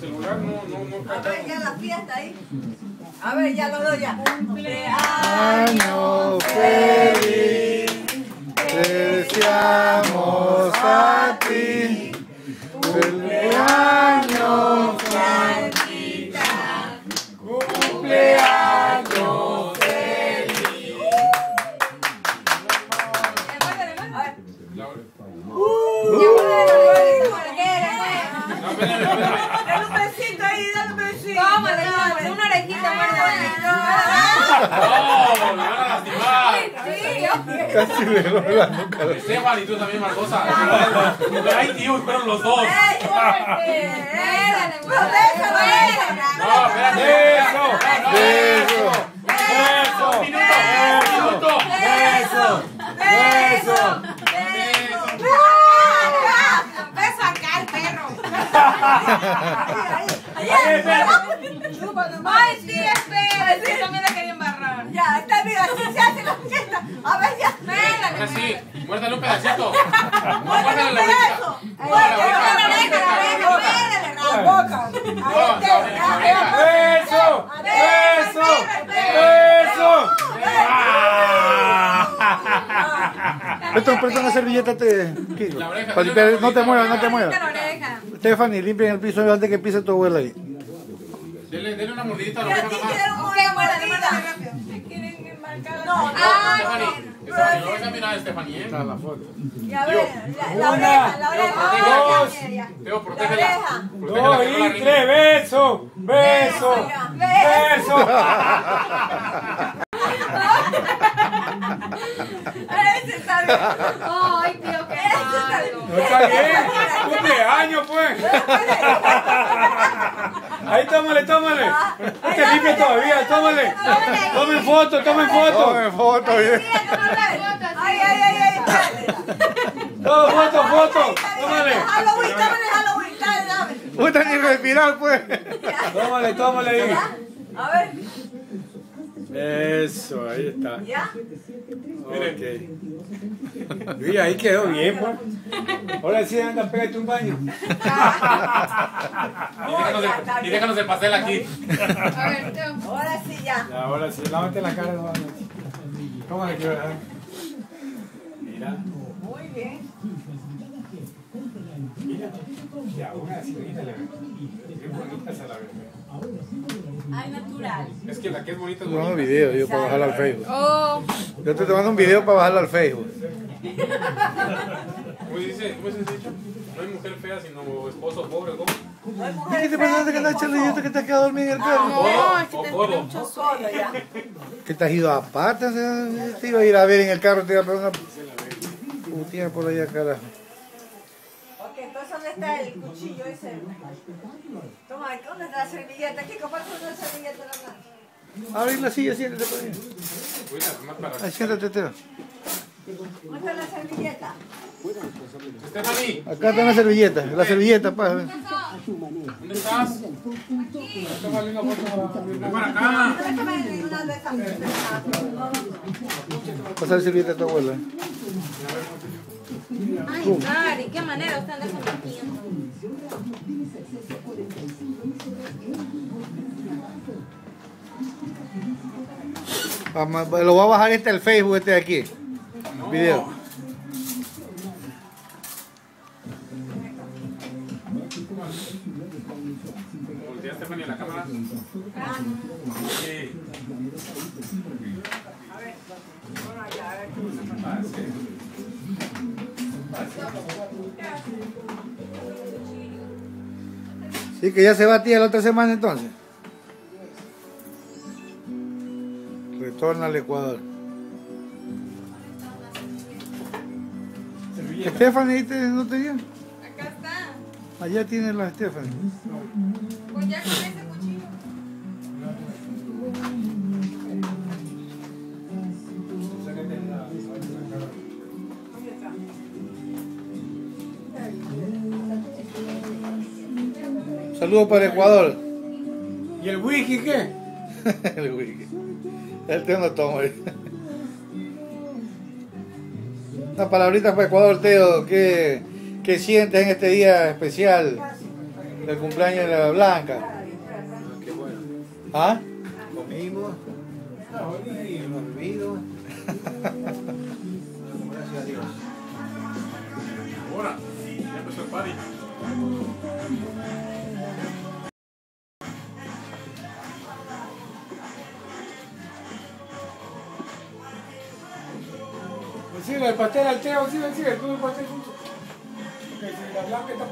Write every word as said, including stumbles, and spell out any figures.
celular no, no, no. A ver, ya la fiesta ahí. A ver, ya lo doy ya. Año feliz, te deseamos a ti. Cumpleaños, Blanquita. Cumpleaños feliz. Dale un besito ahí, dale un besito. Tómale, tómale, una orejita, muerda. No, me van a lastimar. Casi le doy la nuca. Estefan y tú también, Margosa. Ay, tío, fueron los dos. No, espérate. Beso, beso, beso, Minuto. beso, beso. Beso acá al perro. Ay, sí, espera. Sí, también la quería embarrar. Ya, está bien, así se hace la fiesta. A ver, ya. Ahora sí, muérdale un pedacito. No, Muérdale muérdale un la pedazo. orejita. Muérdale la oreja, la oreja, muérdale la boca. Ahí está. Beso, beso, beso. Esto presta una servilleta, te. La oreja. Para limpiar, no te muevas, no te La muevas. oreja. Stephanie, limpia el piso antes que pise tu abuela ahí. Dele, dele una mordidita a la Y a oreja ti nomás. te dan Ok, una muérdale, mordida. muérdale rápido. ¿Me quieren embarcar? No, no. Ah, Stephanie, bueno. Stephanie, lo vas a mirar a Stephanie, ¿eh? La foto. Y a ver, la, la oreja, la oreja. dos, Ya, ya, ya. Teo, La protégela. oreja. Protégela, que no la riñe. beso, Beso. beso. Ese está bien. Ay, tío, qué Ese está bien. malo. No está bien, cumpleaños pues. Ahí tómale, tómale. No te limpies todavía, tómale. Tomen foto, tomen foto. Tomen foto, bien. Ay, ay, ay, ay, espérate. Todo foto, foto. Tómale. Halloween, tómale Halloween, dale, dame. Puta ni respirar pues. Tómale, tómale ahí. A ver, Eso, ahí está. ya. Ok. Mira, ahí quedó bien, pues. Ahora sí anda, pégate un baño. Y déjanos el- Y déjanos el pastel aquí. A ver, Teo. Ahora sí, ya. Ya, ahora sí, lávate la cara. ¿Cómo le quiero dar? Mira. Muy bien. Ya, una sí, mírale. Qué bonita se la ve. Ay, natural. Es que la que es bonita es Te mando un bonita. video yo para bajarlo al Facebook. Oh, Yo te mando un video para bajarlo al Facebook. ¿Cómo dice? ¿Cómo es ese dicho? No hay mujer fea sino esposo pobre. ¿Cómo? No hay ¿Y mujer qué te fea, pasa que estás charlillito que te has quedado dormido en el carro? no, es que O te gordo. mucho Solo ya. Que te has ido aparte, o sea, te iba a ir a ver en el carro, te iba a pegar una putía por allá, carajo. Ok, entonces ¿dónde está el cuchillo ese? Toma, ¿dónde está la servilleta? Kiko, ¿cuál es la servilleta? Abre la silla, siéntate por ahí. Cuida, más para. Ahí, siéntate, Teo. ¿Dónde está la servilleta? Stephanie, Acá está la servilleta, la servilleta, pa. ven. ¿dónde estás? Está valiendo foto. Ven para acá. Déjame en una de esas. Pasa la servilleta a tu abuela. Ay, Cari, qué manera están desconvirtiendo. Vamos, lo voy a bajar este al Facebook, este de aquí. Video. Voltea Stephanie a la cámara. Sí. Ah, sí. Sí, que ya se va a ti la otra semana entonces. Retorna al Ecuador. Stephanie, ¿te- ¿no tenía? Acá está. Allá tiene la Stephanie. Pues ya con ese cuchillo. Saludos para Ecuador. ¿Y el whisky qué? El whisky. El Teo no toma. Una palabrita para Ecuador, Teo. ¿Qué, qué sientes en este día especial? del cumpleaños de la Blanca. Qué bueno. ¿Ah? Comimos, hemos bebido. Gracias a Dios. Ahora, ya empezó el party. Sigue el pastel al Teo, sigue, sigue, tú el pastel junto. Que si la Blanca está